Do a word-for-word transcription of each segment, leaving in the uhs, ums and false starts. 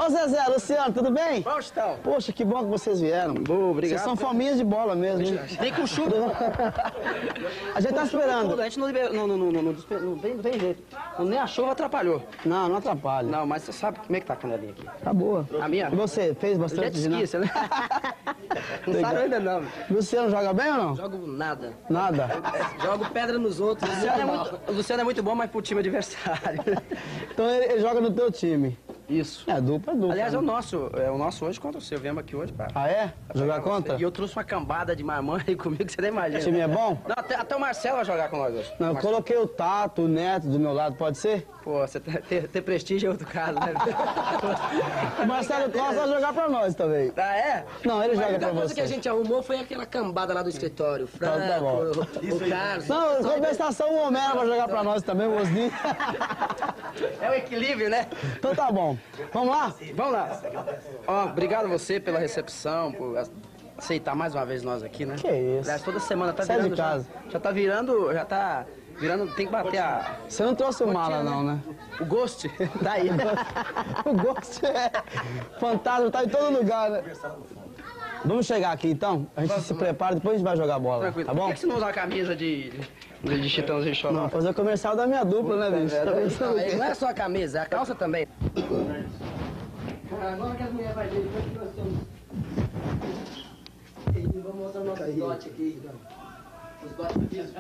Ô Zezé, Luciano, tudo bem? Como estão? Poxa, que bom que vocês vieram. Boa, obrigado. Vocês são fominhas de bola mesmo, hein? Vem com chuva. A gente tá esperando. A gente não, libera, não, não, não, não, não, não, tem, não tem jeito. Nem a chuva atrapalhou. Não, não atrapalha. Não, mas você sabe como é que tá a canelinha aqui. Tá boa. A minha? E você, fez bastante ginástica, né? Não sabe ainda não. Luciano joga bem ou não? Jogo nada. Nada? Jogo pedra nos outros. O Luciano é muito, o Luciano é muito bom, mas pro time adversário. Então ele, ele joga no teu time. Isso. É, dupla, dupla. Aliás, é o nosso, é o nosso hoje contra o seu. Viemos aqui hoje, pá. Ah, é? Jogar contra? E eu trouxe uma cambada de marmã aí comigo, que você nem imagina. O time é bom? Não, até, até o Marcelo vai jogar com nós hoje. Não, eu coloquei o Tato, o Neto do meu lado, pode ser? Pô, você ter, ter prestígio é outro caso, né? O Marcelo Costa vai jogar pra nós também. Ah, é? Não, ele joga pra A coisa você. que a gente arrumou foi aquela cambada lá do escritório. O Franco, Tá bom. o, o Carlos. Não, em compensação o Homero vai jogar pra nós também, o Osni. É o equilíbrio, né? Então tá bom. Vamos lá? Vamos lá. Ó, obrigado a você pela recepção, por aceitar mais uma vez nós aqui, né? Que isso. Aliás, toda semana tá Sai de virando. casa. Já, já tá virando, já tá virando, tem que bater a... Você não trouxe o mala não, né? O Ghost, tá aí. O Ghost é fantasma, tá em todo lugar, né? Vamos chegar aqui então? A gente Vamos, se vamos. prepara, depois a gente vai jogar bola, Tranquilo. tá bom? Por que, que você não usa a camisa de, de, de Chitãozinho Não, Choró? fazer o comercial da minha dupla, né, bicho? É, Tá não, pensando é, o quê? não é só a camisa, é a calça também. Agora que as mulheres vão ver, depois que nós estamos... Vamos mostrar o nosso dote aqui. Os dotes do piso.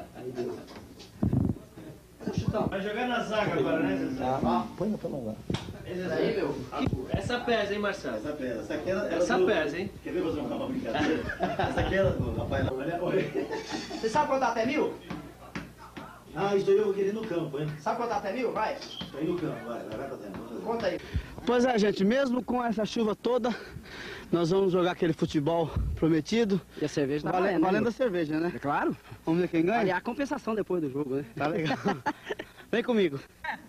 Chutão. Vai jogar na zaga agora, né, Zezé? Ah, põe pra lá. Aí, meu. Essa pesa, hein, Marcelo? Essa pesa. Essa aqui era, era Essa do... pesa, hein? Quer ver você jogar uma brincadeira? Essa aqui era do Rafael. Olha, olha. Você sabe contar até mil? Ah, isso aí eu vou querer ir no campo, hein? Sabe contar até mil? Vai. Tô indo no campo, vai. Vai, vai fazendo. Vamos fazer. Conta aí. Pois é, gente, mesmo com essa chuva toda, nós vamos jogar aquele futebol prometido. E a cerveja tá Valendo, valendo, né, valendo meu? a cerveja, né? É claro. Vamos ver quem ganha? Aliás, a compensação depois do jogo, né? Tá legal. Vem comigo.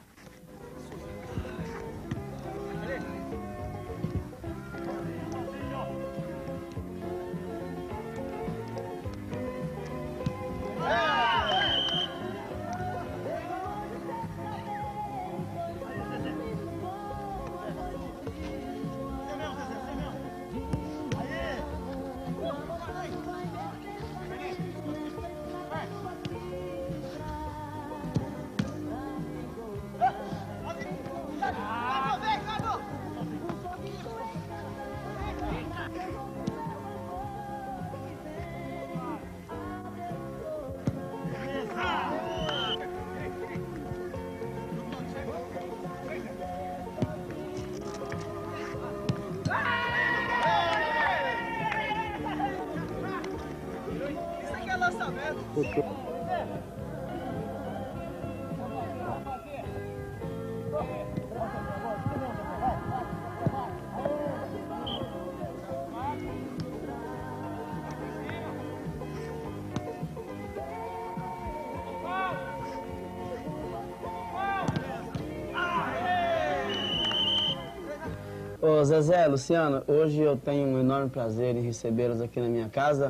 Ô Zezé, Luciano, hoje eu tenho um enorme prazer em recebê-los aqui na minha casa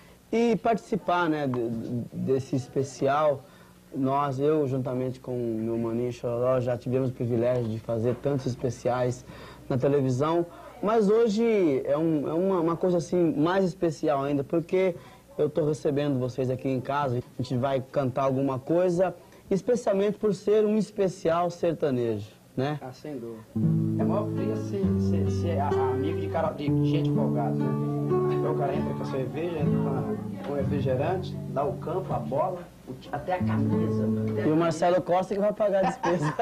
e participar, né, de- de- desse especial. Nós, eu, juntamente com o meu maninho Choró, já tivemos o privilégio de fazer tantos especiais na televisão, mas hoje é, um- é uma, uma coisa assim mais especial ainda, porque eu estou recebendo vocês aqui em casa, a gente vai cantar alguma coisa, especialmente por ser um especial sertanejo, né? Ah, sem dúvida. É maior frio ser, ser, ser a- amigo de, cara, de gente folgada, né? Então o cara entra com a cerveja, entra com, a, com o refrigerante, dá o campo, a bola, o ti- até a camisa. E o Marcelo Costa que vai pagar a despesa.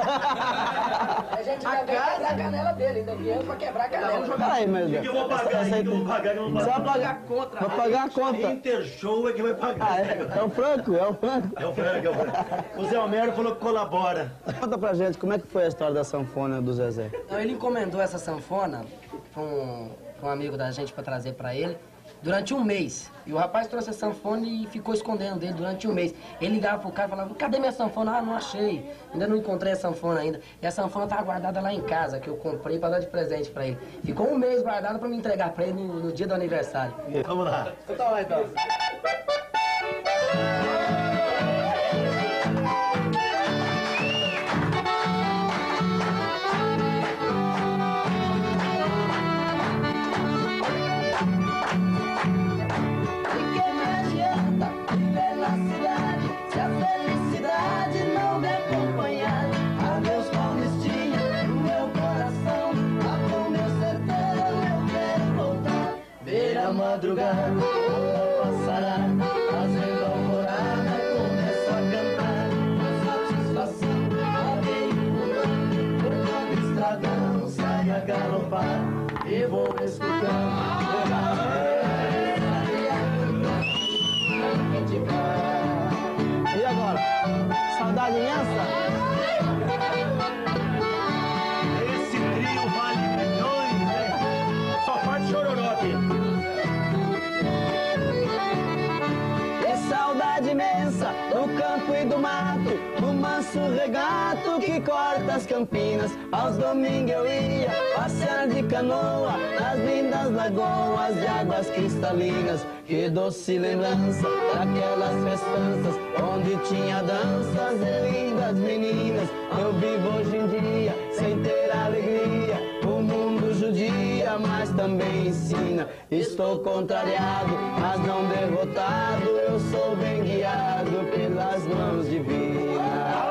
A gente vai quebrar a canela dele, ainda viemos pra quebrar a canela. Peraí, meu O Deus. que eu vou pagar? O que eu vou pagar? Que eu vou Você vai pagar? pagar contra. Vai pagar a conta. Intershow é que vai pagar. Ah, é, é o Franco, é o Franco. É o Franco, é o Franco. O Zé Homero falou que colabora. Conta pra gente como é que foi a história da sanfona do Zezé. Então, ele encomendou essa sanfona pra um, pra um amigo da gente pra trazer pra ele durante um mês. E o rapaz trouxe a sanfona e ficou escondendo dele durante um mês. Ele ligava pro cara e falava, cadê minha sanfona? Ah, não achei. Ainda não encontrei a sanfona ainda. E a sanfona tava guardada lá em casa, que eu comprei pra dar de presente pra ele. Ficou um mês guardada pra me entregar pra ele no, no dia do aniversário. Vamos lá. Então vai, então. madrugada, passará, fazendo alvorada, começo a cantar. Satisfação, alguém pulando, por todo estradão, sai a galopar, e vou escutando. E agora? Saudade imensa? Esse trio vale milhões, né? Só falta chororó aqui. E saudade imensa do campo e do mato, do manso regato que corta as campinas. Aos domingos eu ia passear de canoa nas lindas lagoas de águas cristalinas. Que doce lembrança daquelas festanças onde tinha danças e lindas meninas. Eu vivo hoje em dia sem ter alegria, o mundo judia, mas também ensina. Estou contrariado, mas não derrotado, eu sou bem guiado pelas mãos divinas.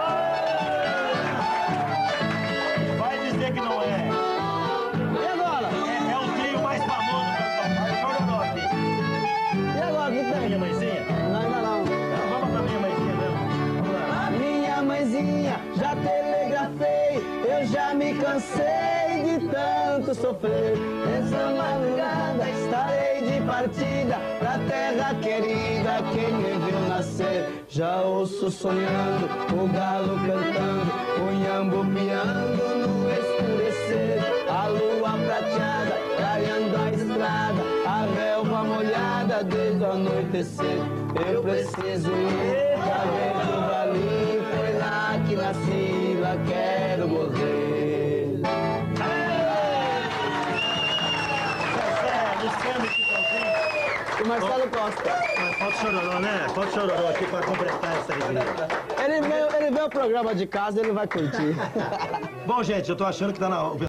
Vai dizer que não é. E agora? É, é o trio mais famoso do São Paulo. Chororó aqui. E agora, o que tem? Minha mãezinha? Não, ainda não. Não, vamos pra minha mãezinha mesmo. Vamos lá. Minha mãezinha, já telegrafei, eu já me cansei de tanto sofrer. Nessa madrugada estarei de partida pra terra querida, quem me viu nascer. Já ouço sonhando, o galo cantando, o nhambo piando no escurecer. A lua prateada, clareando a estrada, a relva molhada desde o anoitecer. Eu preciso ir, já vejo o vale, foi lá que nasci, lá quero morrer. Zezé, Luciano e Chitãozinho. E Marcelo Costa. Mas falta chororó, né? Falta chororó aqui pra completar essa alegria. Ele vê, ele vê o programa de casa, ele vai curtir. Bom, gente, eu tô achando que tá na hora.